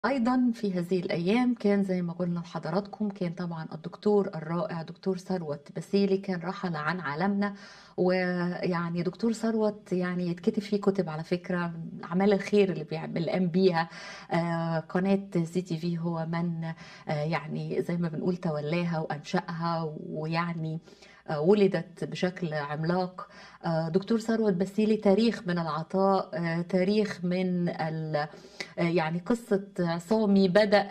أيضا في هذه الأيام كان زي ما قلنا لحضراتكم، كان طبعا الدكتور الرائع دكتور ثروت باسيلي كان رحل عن عالمنا. ويعني دكتور ثروت يعني يتكتب فيه كتب على فكرة من أعمال الخير اللي قام بيها. قناة سي تي في هو من يعني زي ما بنقول تولاها وأنشأها، ويعني ولدت بشكل عملاق. دكتور ثروت باسيلي تاريخ من العطاء، تاريخ من يعني قصة عصامي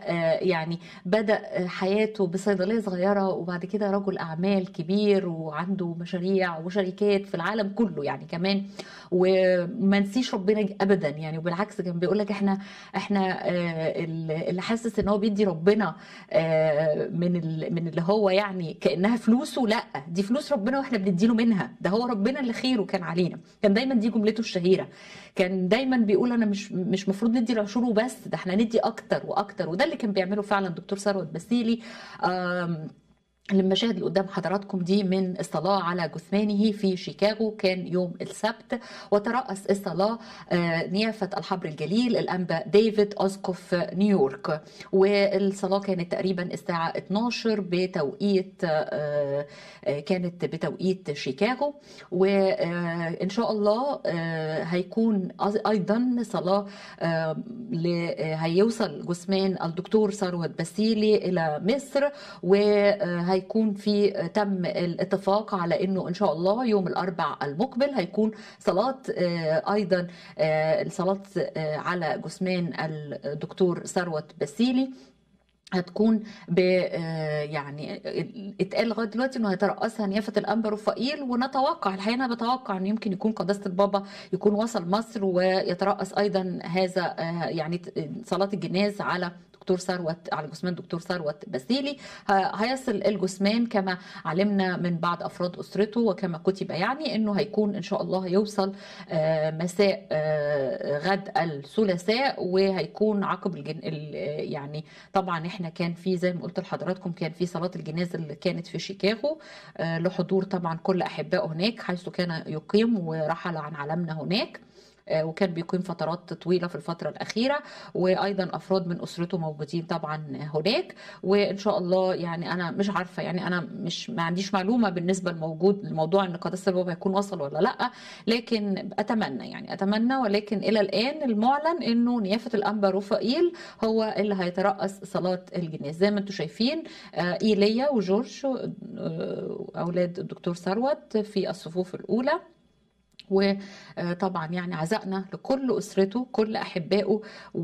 بدأ حياته بصيدلية صغيرة، وبعد كده رجل أعمال كبير وعنده مشاريع وشركات في العالم كله يعني كمان. وما نسيش ربنا أبدا يعني، وبالعكس كان بيقول لك احنا اللي حاسس ان هو بيدي ربنا من اللي هو يعني كأنها فلوسه، لا دي فلوس ربنا واحنا بنديله منها، ده هو ربنا اللي خيره كان علينا. كان دايما دي جملته الشهيرة. كان دايما بيقول انا مش مفروض ندي العشور وبس، ده احنا ندي اكتر واكتر، وده اللي كان بيعمله فعلا دكتور ثروت باسيلي. المشاهد اللي قدام حضراتكم دي من الصلاة على جثمانه في شيكاغو، كان يوم السبت. وترأس الصلاة نيافة الحبر الجليل الأنبا ديفيد أسقف نيويورك. والصلاة كانت تقريبا الساعة 12 بتوقيت كانت بتوقيت شيكاغو. وإن شاء الله هيكون أيضا صلاة هيوصل جثمان الدكتور ثروت باسيلي إلى مصر. وهيكون تم الاتفاق على انه ان شاء الله يوم الاربع المقبل هيكون صلاة ايضا الصلاة على جثمان الدكتور ثروت باسيلي. هتكون يعني اتقال لغايه دلوقتي انه هيترأسها نيافه الانبا رفائيل، ونتوقع الحقيقه انا بتوقع ان يمكن يكون قداسه البابا يكون وصل مصر ويترأس ايضا هذا يعني صلاه الجناز على دكتور ثروت، على جثمان دكتور ثروت باسيلي. هيصل الجثمان كما علمنا من بعض افراد اسرته وكما كتب يعني انه هيكون ان شاء الله هيوصل مساء غد الثلاثاء، وهيكون عقب يعني طبعا احنا كان في زي ما قلت لحضراتكم كان في صلاة الجنازة اللي كانت في شيكاغو لحضور طبعا كل أحبائه هناك، حيث كان يقيم ورحل عن عالمنا هناك. وكان بيقيم فترات طويلة في الفترة الأخيرة، وأيضا أفراد من أسرته موجودين طبعا هناك. وإن شاء الله يعني أنا مش عارفة، يعني أنا مش ما عنديش معلومة بالنسبة للموضوع إن قداسة البابا هيكون وصل ولا لأ، لكن أتمنى يعني أتمنى. ولكن إلى الآن المعلن إنه نيافة الأنبا رفائيل هو اللي هيترأس صلاة الجناز. زي ما انتم شايفين إيليا وجورج أولاد الدكتور ثروت في الصفوف الأولى. وطبعا يعني عزائنا لكل أسرته كل أحبائه،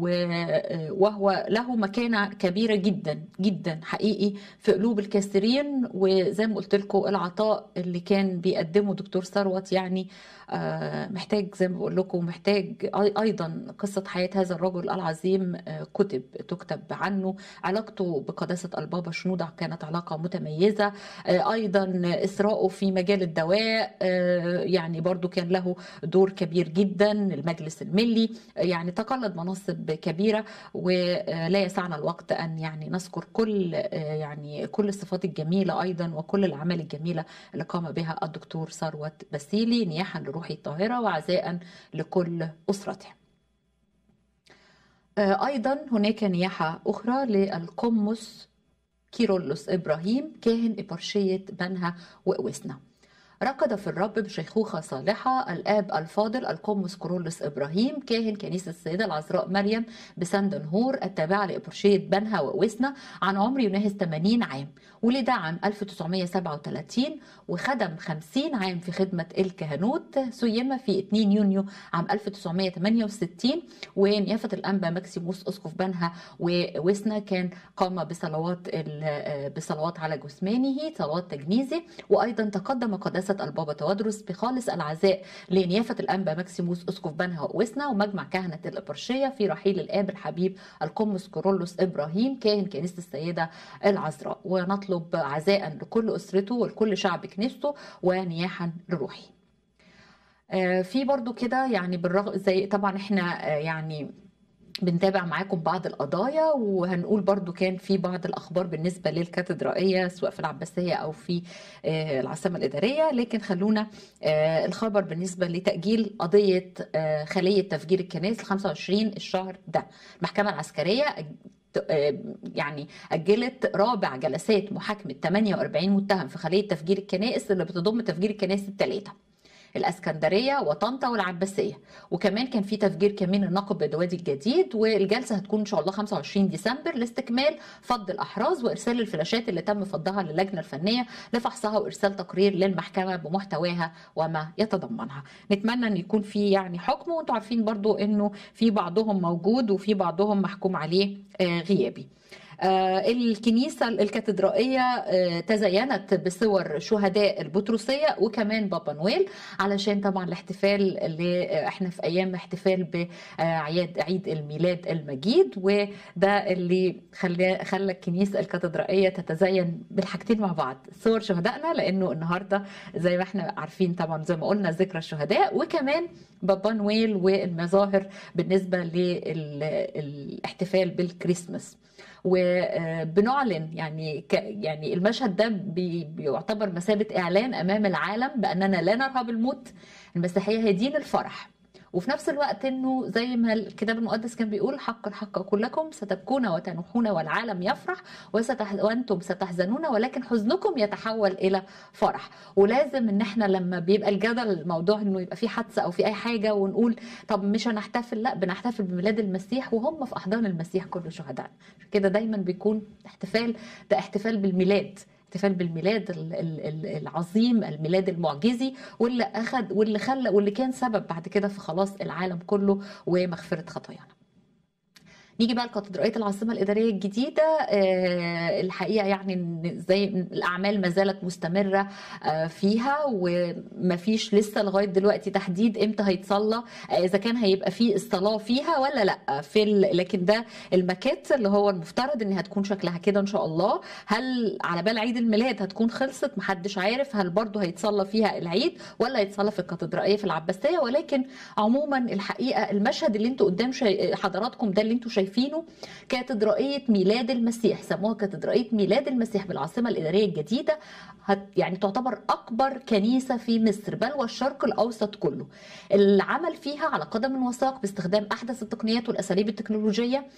وهو له مكانة كبيرة جدا جدا حقيقي في قلوب الكثيرين. وزي ما قلت لكم العطاء اللي كان بيقدمه دكتور ثروت يعني محتاج زي ما بقول لكم محتاج أيضا قصة حياة هذا الرجل العظيم تكتب عنه. علاقته بقداسة البابا شنودة كانت علاقة متميزة. أيضا إسراءه في مجال الدواء يعني برضو كان له دور كبير جدا. المجلس الملي يعني تقلد مناصب كبيرة، ولا يسعنا الوقت أن يعني نذكر كل الصفات الجميلة أيضا وكل الأعمال الجميلة اللي قام بها الدكتور ثروت باسيلي، نياحا لروحه الطاهرة وعزاء لكل أسرته. أيضا هناك نياحة أخرى للقمص كيرلس إبراهيم كاهن إبرشية بنها وإوسنا. رقد في الرب بشيخوخة صالحة الآب الفاضل القمص كيرلس إبراهيم كاهن كنيسة السيدة العذراء مريم بسندنهور التابعة لإبرشية بنها وإوسنا عن عمر يناهز 80 عام. ولد عام 1937 وخدم 50 عام في خدمة الكهنوت. سيم في 2 يونيو عام 1968. ونيافة الأنبا مكسيموس أسقف بنها ووسنا كان قام بصلوات على جثمانه صلوات تجنيزه. وأيضا تقدم قداسة البابا توادرس بخالص العزاء لنيافة الأنبا مكسيموس أسقف بنها ووسنا ومجمع كهنة الإبرشية في رحيل الآب الحبيب القمص كيرلس إبراهيم كاهن كنيسة السيدة العذراء. ونطلب عزاء لكل أسرته ولكل شعب كنيسته ونياحا لروحه. في برضو كده يعني بالرغم زي طبعا احنا يعني بنتابع معاكم بعض القضايا، وهنقول برضو كان في بعض الأخبار بالنسبة للكاتدرائية سواء في العباسية أو في العاصمة الإدارية. لكن خلونا الخبر بالنسبة لتأجيل قضية خلية تفجير الكنائس ل 25 الشهر ده. المحكمة العسكرية يعني أجلت رابع جلسات محاكمة 48 متهم في خلية تفجير الكنائس اللي بتضم تفجير الكنائس الثلاثة، الاسكندريه وطنطا والعباسيه، وكمان كان في تفجير كمين النقب بالوادي الجديد. والجلسه هتكون ان شاء الله 25 ديسمبر لاستكمال فض الاحراز وارسال الفلاشات اللي تم فضها للجنه الفنيه لفحصها وارسال تقرير للمحكمه بمحتواها وما يتضمنها. نتمنى ان يكون في يعني حكم، وانتم عارفين برضو انه في بعضهم موجود وفي بعضهم محكوم عليه غيابي. الكنيسة الكاتدرائية تزينت بصور شهداء البطرسية وكمان بابا نويل، علشان طبعا الاحتفال اللي احنا في ايام احتفال بعيد الميلاد المجيد، وده اللي خلى الكنيسة الكاتدرائية تتزين بالحاجتين مع بعض، صور شهدائنا لانه النهاردة زي ما احنا عارفين طبعا زي ما قلنا ذكرى الشهداء، وكمان بابا نويل والمظاهر بالنسبة للاحتفال بالكريسماس. وبنعلن يعني المشهد ده بيعتبر مثابة إعلان أمام العالم بأننا لا نرهب الموت، المسيحية هي دين الفرح، وفي نفس الوقت انه زي ما الكتاب المقدس كان بيقول حق الحق اقول لكم ستبكون وتنوحون والعالم يفرح وانتم ستحزنون ولكن حزنكم يتحول الى فرح. ولازم ان احنا لما بيبقى الجدل الموضوع انه يبقى في حادثه او في اي حاجه ونقول طب مش هنحتفل، لا بنحتفل بميلاد المسيح وهم في احضان المسيح كل شهداء. كده دايما بيكون ده احتفال بالميلاد، احتفال بالميلاد العظيم، الميلاد المعجزي، واللي اخذ واللي خلى واللي كان سبب بعد كده في خلاص العالم كله ومغفرة خطايانا. نيجي بقى لكاتدرائية العاصمة الإدارية الجديدة. الحقيقة يعني زي الأعمال ما زالت مستمرة فيها، ومفيش لسه لغاية دلوقتي تحديد إمتى هيتصلى، إذا كان هيبقى فيه الصلاة فيها ولا لأ. لكن ده الماكيت اللي هو المفترض إن هتكون شكلها كده إن شاء الله. هل على بال عيد الميلاد هتكون خلصت؟ محدش عارف. هل برضو هيتصلى فيها العيد ولا هيتصلى في الكاتدرائية في العباسية؟ ولكن عموما الحقيقة المشهد اللي انتوا قدام حضراتكم ده اللي انتوا شايفينه كاتدرائية ميلاد المسيح، سموها كاتدرائية ميلاد المسيح بالعاصمة الإدارية الجديدة. يعني تعتبر أكبر كنيسة في مصر بل والشرق الأوسط كله. العمل فيها على قدم وساق باستخدام أحدث التقنيات والأساليب التكنولوجية.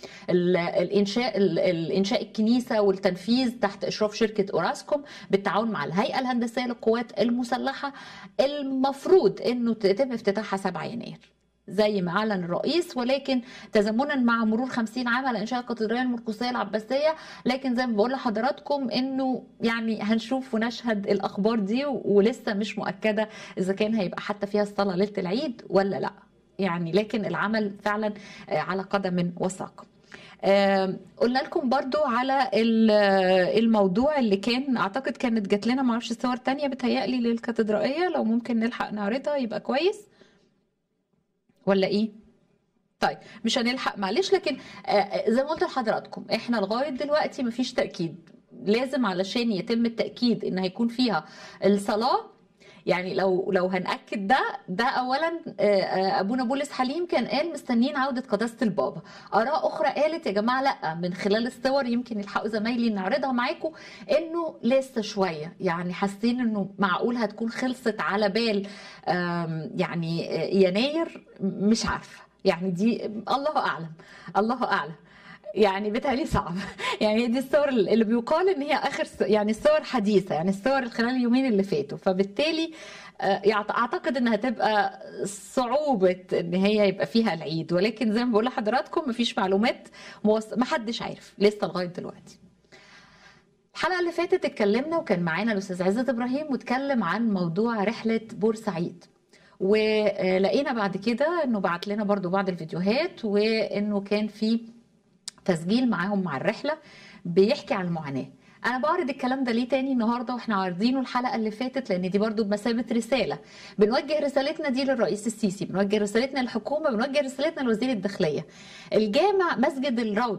الإنشاء الكنيسة والتنفيذ تحت إشراف شركة أوراسكوم بالتعاون مع الهيئة الهندسية للقوات المسلحة. المفروض أنه يتم افتتاحها 7 يناير زي ما أعلن الرئيس، ولكن تزامنا مع مرور 50 عام على إنشاء الكاتدرائية المرقسية العباسية. لكن زي ما بقول لحضراتكم إنه يعني هنشوف ونشهد الأخبار دي، ولسه مش مؤكدة إذا كان هيبقى حتى فيها الصلاة ليلة العيد ولا لا يعني، لكن العمل فعلا على قدم وساق. قلنا لكم برضو على الموضوع اللي كان أعتقد كانت جات لنا معرفش صور تانية بتهيألي للكاتدرائية، لو ممكن نلحق نعرضها يبقى كويس ولا ايه؟ طيب مش هنلحق معلش، لكن زي ما قلت لحضراتكم احنا لغايه دلوقتي مفيش تاكيد. لازم علشان يتم التاكيد ان هيكون فيها الصلاه، يعني لو هنأكد ده اولا ابونا بولس حليم كان قال مستنيين عودة قداسة البابا. اراء اخرى قالت يا جماعة لا، من خلال الصور يمكن يلحقوا زمايلي نعرضها معاكم انه لسه شوية، يعني حاسين انه معقول هتكون خلصت على بال يعني يناير، مش عارفة يعني دي الله اعلم الله اعلم. يعني بتهيألي صعب يعني دي الصور اللي بيقال ان هي اخر يعني الصور حديثه، يعني الصور خلال اليومين اللي فاتوا، فبالتالي اعتقد انها تبقى صعوبه ان هي يبقى فيها العيد. ولكن زي ما بقول لحضراتكم مفيش معلومات، ما حدش عارف لسه لغايه دلوقتي. الحلقه اللي فاتت اتكلمنا وكان معانا الاستاذ عزت ابراهيم واتكلم عن موضوع رحله بورسعيد، ولقينا بعد كده انه بعت لنا برضو بعض الفيديوهات وانه كان في تسجيل معاهم مع الرحلة بيحكي عن المعاناة. أنا بعرض الكلام ده ليه تاني النهاردة وإحنا عارضينه الحلقة اللي فاتت؟ لأن دي برضو بمثابة رسالة. بنوجه رسالتنا دي للرئيس السيسي، بنوجه رسالتنا للحكومة، بنوجه رسالتنا لوزير الداخلية. الجامع مسجد الروضة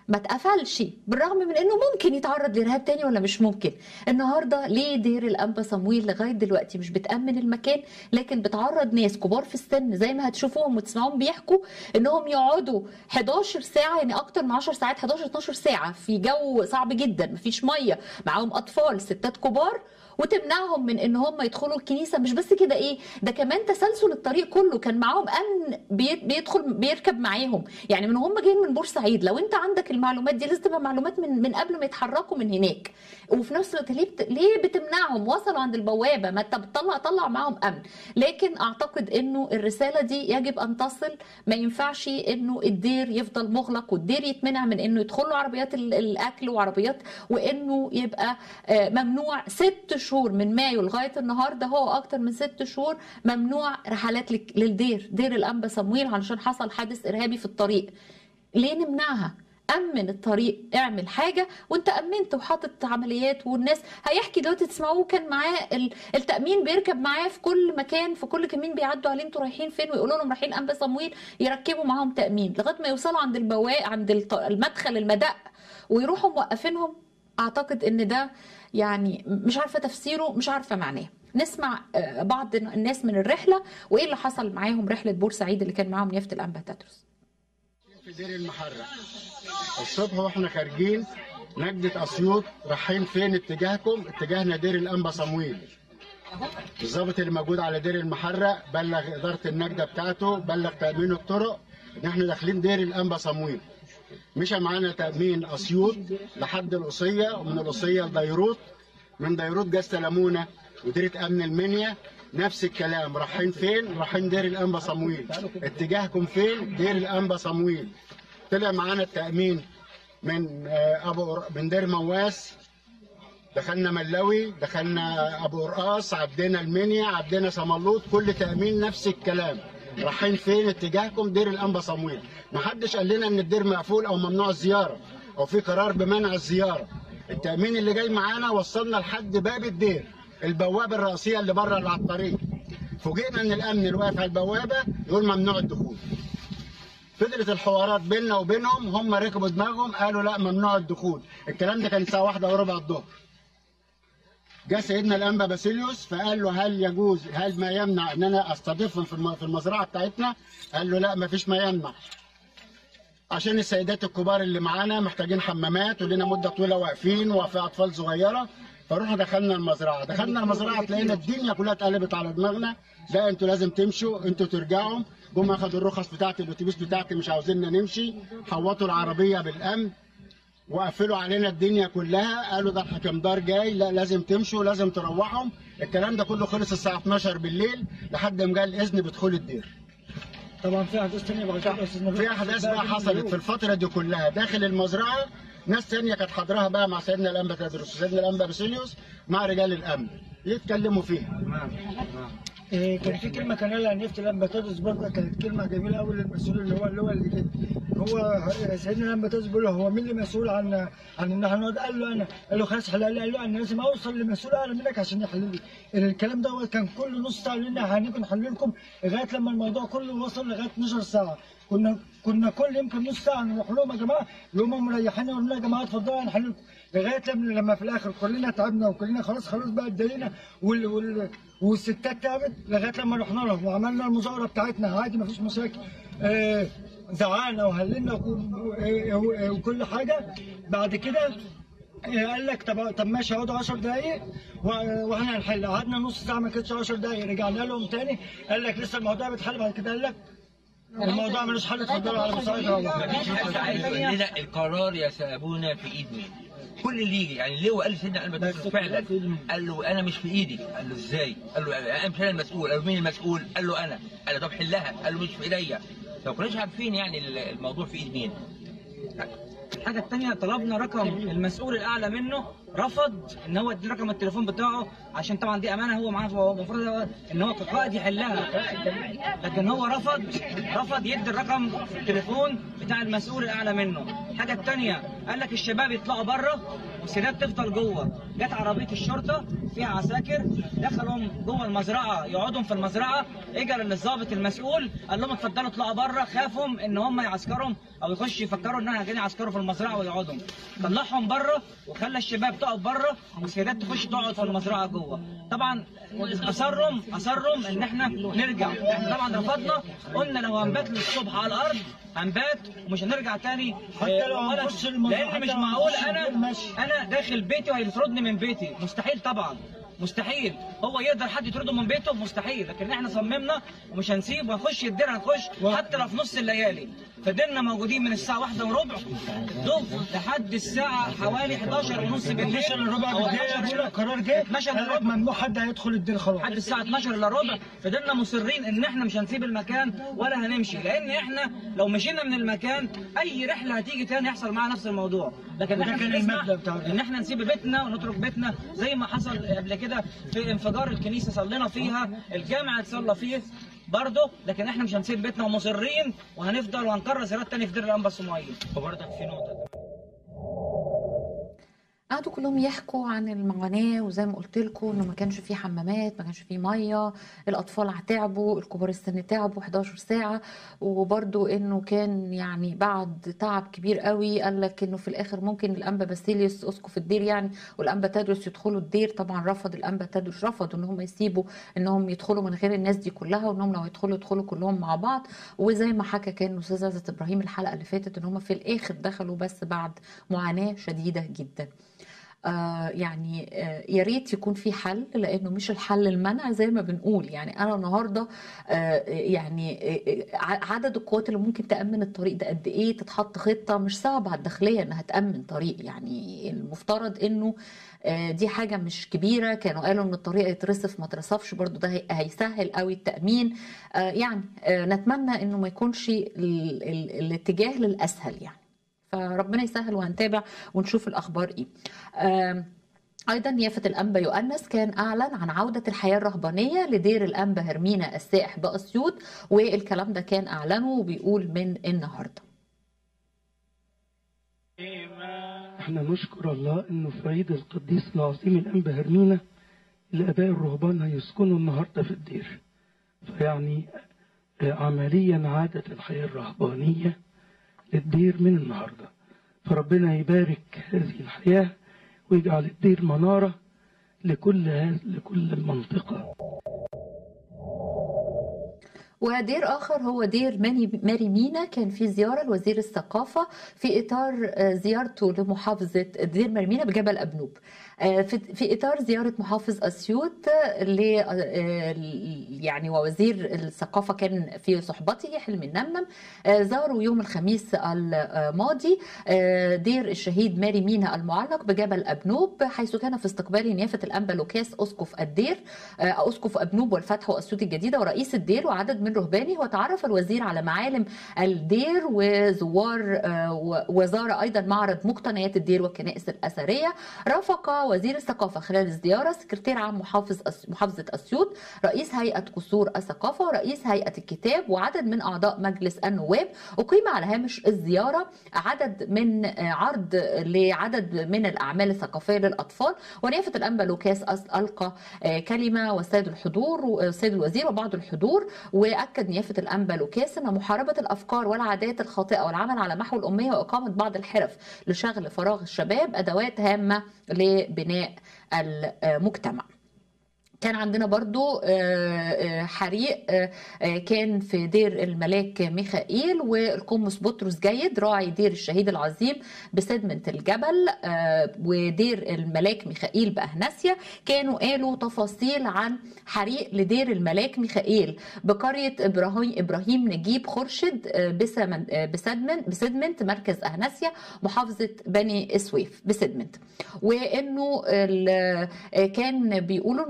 ما اتقفلش، بالرغم من انه ممكن يتعرض لارهاب تاني ولا مش ممكن. النهارده ليه دير الانبا صمويل لغايه دلوقتي مش بتامن المكان، لكن بتعرض ناس كبار في السن زي ما هتشوفوهم وتسمعوهم بيحكوا انهم يقعدوا 11 ساعه، يعني اكتر من 10 ساعات، 11 12 ساعه في جو صعب جدا، مفيش ميه، معاهم اطفال، ستات كبار، وتمنعهم من ان هم يدخلوا الكنيسه. مش بس كده، ايه ده كمان تسلسل الطريق كله كان معاهم امن بيدخل بيركب معاهم، يعني من هم جايين من بورسعيد. لو انت عندك المعلومات دي لازم تبقى معلومات من قبل ما يتحركوا من هناك. وفي نفس الوقت ليه بتمنعهم؟ وصلوا عند البوابه، ما انت بتطلع معاهم امن. لكن اعتقد انه الرساله دي يجب ان تصل. ما ينفعش انه الدير يفضل مغلق والدير يتمنع من انه يدخلوا عربيات الاكل وعربيات، وانه يبقى ممنوع 6 شهور من مايو لغايه النهارده، هو اكتر من 6 شهور ممنوع رحلات للدير، دير الانبا صمويل، علشان حصل حادث ارهابي في الطريق. ليه نمنعها؟ امن الطريق، اعمل حاجه. وانت امنت وحاطط عمليات، والناس هيحكي دلوقتي تسمعوه كان معاه التامين بيركب معاه في كل مكان، في كل كمين بيعدوا عليه انتوا رايحين فين، ويقولوا لهم رايحين انبا صمويل، يركبوا معاهم تامين لغايه ما يوصلوا عند عند المدخل المدق ويروحوا موقفينهم. اعتقد ان ده يعني مش عارفه تفسيره، مش عارفه معناه. نسمع بعض الناس من الرحله وايه اللي حصل معاهم، رحله بورسعيد اللي كان معاهم يافت الانبا تدرس. في دير المحرة الصبح واحنا خارجين نجدة اسيوط، رايحين فين اتجاهكم؟ اتجاهنا دير الانبا صمويل. الضابط اللي موجود على دير المحرة بلغ اداره النجدة بتاعته، بلغ تامين الطرق ان احنا داخلين دير الانبا صمويل. مشى معانا تامين اسيوط لحد القصيه، ومن القصيه لديروت، من ديروت جه استلمونا مديريه امن المنيا نفس الكلام. رايحين فين؟ رايحين دير الانبا صمويل. اتجاهكم فين؟ دير الانبا صمويل. طلع معانا التامين من دير مواس، دخلنا ملوي، دخلنا ابو قرقاص، عدينا المنيا، عدينا سملوط، كل تامين نفس الكلام. رايحين فين؟ اتجاهكم دير الانبا صمويل. ما حدش قال لنا ان الدير مقفول او ممنوع الزياره او في قرار بمنع الزياره. التامين اللي جاي معانا وصلنا لحد باب الدير، البوابه الرئيسيه اللي بره اللي على الطريق. فوجئنا ان الامن اللي واقف على البوابه يقول ممنوع الدخول. فضلت الحوارات بيننا وبينهم، هم ركبوا دماغهم قالوا لا ممنوع الدخول. الكلام ده كان الساعه 1:15 الظهر. جاء سيدنا الانبا باسيليوس فقال له هل يجوز، هل ما يمنع ان انا استضيفهم في المزرعه بتاعتنا؟ قال له لا ما فيش ما يمنع، عشان السيدات الكبار اللي معانا محتاجين حمامات ولنا مده طويله واقفين وفي اطفال صغيره. فروحنا دخلنا المزرعه، لقينا الدنيا كلها اتقلبت على دماغنا. لا انتوا لازم تمشوا، انتوا ترجعوا. جم اخدوا الرخص بتاعتي، الاتوبيس بتاعتي، مش عاوزيننا نمشي، حوطوا العربيه بالامن وقفلوا علينا الدنيا كلها. قالوا ده الحكمدار جاي، لا لازم تمشوا، لازم تروحوا. الكلام ده كله خلص الساعه 12 بالليل لحد ما جاء الاذن بدخول الدير. طبعا في احداث ثانيه بعد كده، في احداث بقى حصلت في الفتره دي كلها داخل المزرعه. ناس ثانيه كانت حاضراها بقى مع سيدنا الانبا تدرس وسيدنا الانبا باسيليوس مع رجال الامن يتكلموا فيها. كان في كلمه كان قالها يافت الانبا تدرس برضه، كانت كلمه جميله قوي للمسؤول اللي جه. هو سيدنا الانبا تدرس بيقول له هو مين اللي مسؤول عن ان احنا نقعد؟ قال له انا. قال له خلاص حلال. قال له انا لازم اوصل لمسؤول اعلى منك عشان يحل لي الكلام ده. كان كل نص ساعه يقول لنا هنيجي نحل لكم، لغايه لما الموضوع كله وصل لغايه 12 ساعه. كنا كل يمكن نص ساعه نروح لهم يا جماعه، هم مريحين، يقولوا لنا يا جماعه اتفضلوا هنحل لكم، لغايه لما في الاخر كلنا تعبنا وكلنا خلاص بقى اتضايقنا والستات تعبت، لغايه لما رحنا لهم وعملنا المظاهره بتاعتنا عادي مفيش مشاكل. زعلنا وهللنا وكل حاجه. بعد كده قال لك طب ماشي اقعدوا 10 دقايق واحنا هنحل. قعدنا نص ساعه ما كانتش 10 دقايق، رجعنا لهم تاني قال لك لسه الموضوع بيتحل. بعد كده قال لك الموضوع ملوش حل، اتفضلوا على مصالحكم. مفيش حد عايز يقول لنا القرار يا ابونا في ايد مين؟ كل اللي يجي يعني ليه قال سيدنا الانبا فعلا قال له انا مش في ايدي. قال له ازاي؟ قال له انا مش انا المسؤول. قال له مين المسؤول؟ قال له انا. قال له طب حلها. قال له مش في ايديا. لو كناش عارفين يعني الموضوع في ايد مين. الحاجة الثانية طلبنا رقم المسؤول الأعلى منه، رفض إن هو يدي رقم التليفون بتاعه عشان طبعا دي أمانة هو معاه، فهو المفروض إن هو كقائد يحلها، لكن هو رفض يدي الرقم التليفون بتاع المسؤول الأعلى منه. الحاجة الثانية قال لك الشباب يطلعوا بره والسيدات تفضل جوه. جت عربية الشرطة فيها عساكر، دخلوا جوه المزرعه يقعدوا في المزرعه، اجى للضابط المسؤول قال لهم اتفضلوا اطلعوا بره، خافوا ان هم يعسكرهم او يخشوا يفكروا ان احنا جايين يعسكروا في المزرعه ويقعدوا. طلعهم بره وخلى الشباب تقعد بره والسيدات تخش تقعد في المزرعه جوه. طبعا اصرهم ان احنا نرجع، احنا طبعا رفضنا، قلنا لو هنبات للصبح على الارض هنبات ومش هنرجع تاني، حتى لو هنخش لان مش معقول انا داخل بيتي وهيطردني من بيتي، مستحيل طبعا، مستحيل. هو يقدر حد يطرده من بيته؟ مستحيل. لكن احنا صممنا ومش هنسيب وهنخش الدير، هنخش حتى لو في نص الليالي. فضلنا موجودين من الساعه 1:15 لحد الساعه حوالي 11:30 بالليل. 12:15 قرار جه 12:15 ممنوع حد هيدخل الدير خلاص لحد الساعه 12:15. فضلنا مصرين ان احنا مش هنسيب المكان ولا هنمشي، لان احنا لو مشينا من المكان اي رحله هتيجي تاني يحصل معاها نفس الموضوع. لكن احنا كان المبدأ بتاعنا ان احنا نسيب بيتنا ونترك بيتنا، زي ما حصل قبل كده في انفجار الكنيسه صلينا فيها، الجامع اتصلى فيه برضه، لكن احنا مش هنسيب بيتنا ومصرين وهنفضل وهنكرر زيارات تاني في دير الانبا الصموئيل. وبرضك في نقطه قعدوا كلهم يحكوا عن المعاناة، وزي ما قلت لكم انه ما كانش فيه حمامات، ما كانش فيه ميه، الاطفال تعبوا، الكبار السن تعبوا 11 ساعة، وبرضو انه كان يعني بعد تعب كبير قوي قال لك انه في الاخر ممكن الانبا باسيليوس اسقف الدير يعني والانبا تدرس يدخلوا الدير. طبعا رفض الانبا تدرس، رفضوا ان هم يسيبوا انهم يدخلوا من غير الناس دي كلها، وانهم لو يدخلوا كلهم مع بعض. وزي ما حكى كان استاذ عزت ابراهيم الحلقة اللي فاتت ان هم في الاخر دخلوا بس بعد معاناة شديدة جدا. يعني يا ريت يكون في حل، لانه مش الحل المنع زي ما بنقول. يعني انا النهارده يعني عدد القوات اللي ممكن تامن الطريق ده قد ايه؟ تتحط خطه، مش صعب على الداخليه انها تامن طريق، يعني المفترض انه دي حاجه مش كبيره. كانوا قالوا ان الطريق يترصف ما اترصفش، برضو ده هيسهل قوي التامين. يعني نتمنى انه ما يكونش الاتجاه للاسهل يعني، فربنا يسهل وهنتابع ونشوف الأخبار إيه. أيضا نيافة الأنبا يؤنس كان أعلن عن عودة الحياة الرهبانية لدير الأنبا هرمينا السائح بأسيوط، والكلام ده كان أعلنه وبيقول من النهاردة. احنا نشكر الله انه في عيد القديس العظيم الأنبا هرمينا الآباء الرهبان هيسكنوا النهاردة في الدير، فيعني عمليا عادت الحياة الرهبانية الدير من النهاردة. فربنا يبارك هذه الحياة ويجعل الدير منارة لكل المنطقة. ودير آخر هو دير ماري مينا، كان في زيارة لوزير الثقافة في إطار زيارته لمحافظة دير ماري مينا بجبل أبنوب، في إطار زيارة محافظ أسيوط يعني ووزير الثقافة كان في صحبته حلمي النمنم. زاروا يوم الخميس الماضي دير الشهيد ماري مينا المعلق بجبل أبنوب، حيث كان في استقبال نيافة الأنبا لوكاس أسقف الدير أسقف أبنوب والفتح وأسيوط الجديدة ورئيس الدير وعدد من رهبانه. وتعرف الوزير على معالم الدير وزوار، وزار أيضا معرض مقتنيات الدير والكنائس الأثرية. رافق وزير الثقافة خلال الزيارة سكرتير عام محافظة أسيوط، رئيس هيئة قصور الثقافة ورئيس هيئة الكتاب وعدد من أعضاء مجلس النواب. أقيم على هامش الزيارة عرض لعدد من الأعمال الثقافية للأطفال. ونيافة الأنبا لوكاس ألقى كلمة والسيد الحضور والسيد الوزير وبعض الحضور. وأكد نيافة الأنبا لوكاس أن محاربة الأفكار والعادات الخاطئة والعمل على محو الأمية وإقامة بعض الحرف لشغل فراغ الشباب أدوات هامة لبناء المجتمع. كان عندنا برضو حريق كان في دير الملاك ميخائيل، والقمص بطرس جيد راعي دير الشهيد العظيم بسدمنت الجبل ودير الملاك ميخائيل بأهناسيا كانوا قالوا تفاصيل عن حريق لدير الملاك ميخائيل بقرية إبراهيم نجيب خرشد بسدمنت مركز أهناسيا محافظة بني إسويف بسدمنت. وإنه كان بيقولوا إنه يوم الأربعاء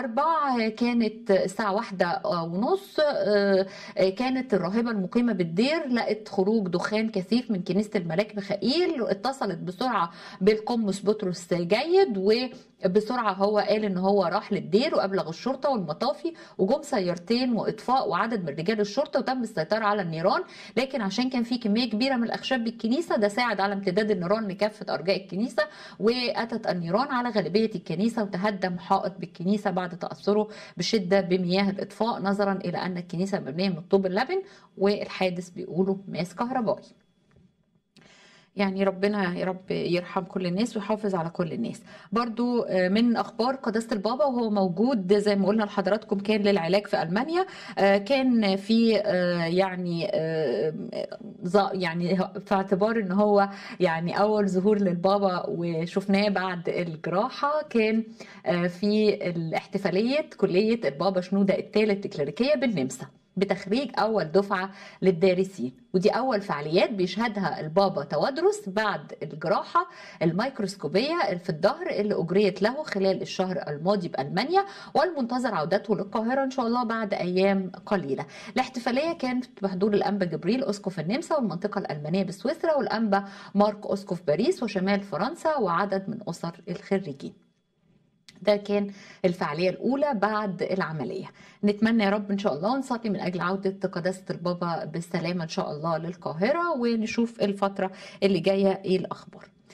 الأربع كانت الساعة 1:30 كانت الراهبة المقيمة بالدير لقت خروج دخان كثيف من كنيسة الملاك ميخائيل، اتصلت بسرعة بالقمص بطرس جيد، وبسرعة هو قال ان هو راح للدير وابلغ الشرطة والمطافي، وجم سيارتين واطفاء وعدد من رجال الشرطة وتم السيطرة على النيران. لكن عشان كان في كمية كبيرة من الأخشاب بالكنيسة ده ساعد على امتداد النيران لكافة أرجاء الكنيسة، وأتت النيران على غالبية الكنيسة وتهدم حائط بالكنيسة بعد تأثره بشدة بمياه الإطفاء، نظرا إلى أن الكنيسة مبنية من الطوب اللبن والحادث بيقولوا ماس كهربائي. يعني ربنا يا رب يرحم كل الناس ويحافظ على كل الناس. برضو من اخبار قداسه البابا وهو موجود زي ما قلنا لحضراتكم كان للعلاج في المانيا، كان في يعني في اعتبار ان هو يعني اول ظهور للبابا وشفناه بعد الجراحه، كان في الاحتفاليه كليه البابا شنوده الثالث الكليريكيه بالنمسا بتخريج أول دفعة للدارسين، ودي أول فعاليات بيشهدها البابا توادرس بعد الجراحة الميكروسكوبية في الظهر اللي أجريت له خلال الشهر الماضي بألمانيا، والمنتظر عودته للقاهرة إن شاء الله بعد أيام قليلة. الاحتفالية كانت بحضور الأنبا جبريل أسقف النمسا والمنطقة الألمانية بسويسرا، والأنبا مارك أسقف باريس وشمال فرنسا، وعدد من أسر الخريجين. ده كان الفعالية الأولى بعد العملية. نتمنى يا رب إن شاء الله ونصلي من أجل عودة قداسة البابا بالسلامة إن شاء الله للقاهرة، ونشوف الفترة اللي جاية إيه الأخبار.